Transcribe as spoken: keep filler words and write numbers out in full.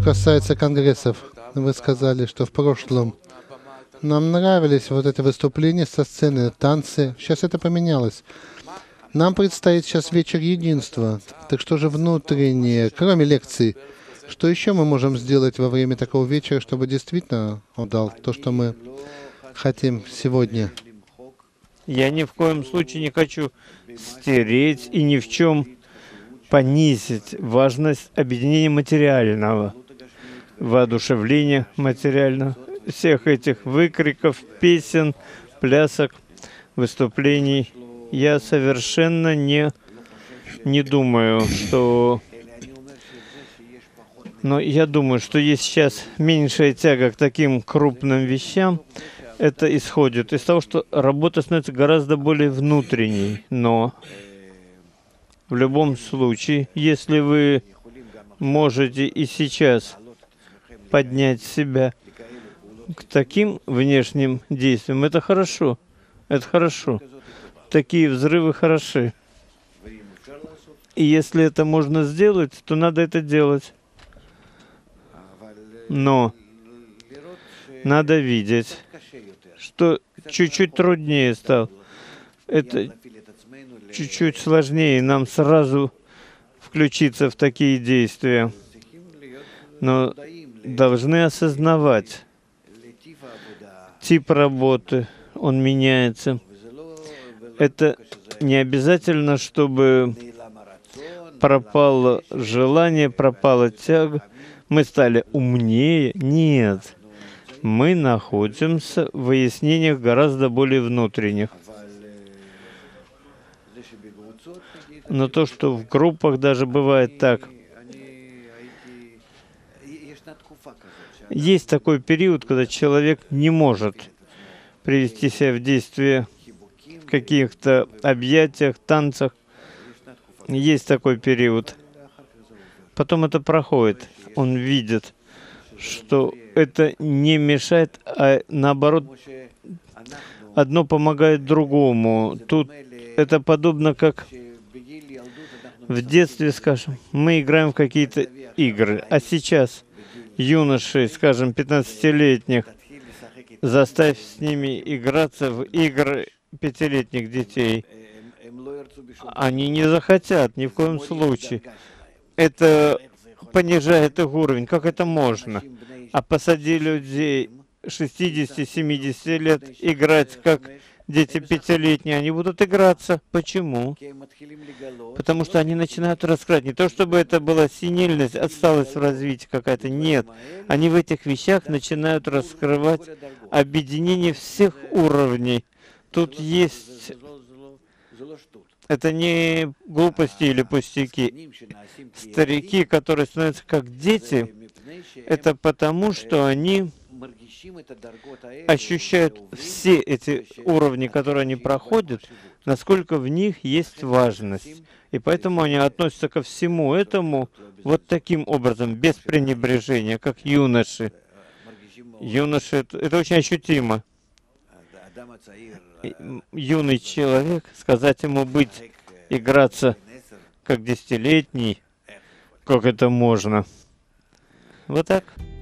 касается конгрессов, вы сказали, что в прошлом нам нравились вот это выступления со сцены, танцы. Сейчас это поменялось. Нам предстоит сейчас вечер единства. Так что же внутреннее, кроме лекций, что еще мы можем сделать во время такого вечера, чтобы действительно он дал то, что мы хотим сегодня? Я ни в коем случае не хочу стереть и ни в чем понизить важность объединения материального, воодушевления материального, всех этих выкриков, песен, плясок, выступлений. Я совершенно не, не думаю, что... Но я думаю, что есть сейчас меньшая тяга к таким крупным вещам. Это исходит из того, что работа становится гораздо более внутренней. Но в любом случае, если вы можете и сейчас поднять себя к таким внешним действиям, это хорошо. Это хорошо. Такие взрывы хороши. И если это можно сделать, то надо это делать. Но надо видеть, что чуть-чуть труднее стало. Это чуть-чуть сложнее нам сразу включиться в такие действия. Но должны осознавать тип работы, он меняется. Это не обязательно, чтобы пропало желание, пропала тяга, мы стали умнее. Нет. Мы находимся в выяснениях гораздо более внутренних. Но то, что в группах даже бывает так, есть такой период, когда человек не может привести себя в действие в каких-то объятиях, танцах. Есть такой период. Потом это проходит. Он видит, что это не мешает, а наоборот, одно помогает другому. Тут это подобно как в детстве, скажем, мы играем в какие-то игры, а сейчас юношей, скажем, пятнадцатилетних, заставь с ними играться в игры пятилетних детей. Они не захотят ни в коем случае. Это понижает их уровень. Как это можно? А посади людей шестидесяти-семидесяти лет играть как дети пятилетние, они будут играться. Почему? Потому что они начинают раскрывать. Не то, чтобы это была синильность, отсталость в развитии какая-то. Нет. Они в этих вещах начинают раскрывать объединение всех уровней. Тут есть... Это не глупости или пустяки. Старики, которые становятся как дети, это потому, что они ощущают все эти уровни, которые они проходят, насколько в них есть важность. И поэтому они относятся ко всему этому вот таким образом, без пренебрежения, как юноши. Юноши, это, это очень ощутимо. Юный человек, сказать ему быть, играться как десятилетний, как это можно? Вот так.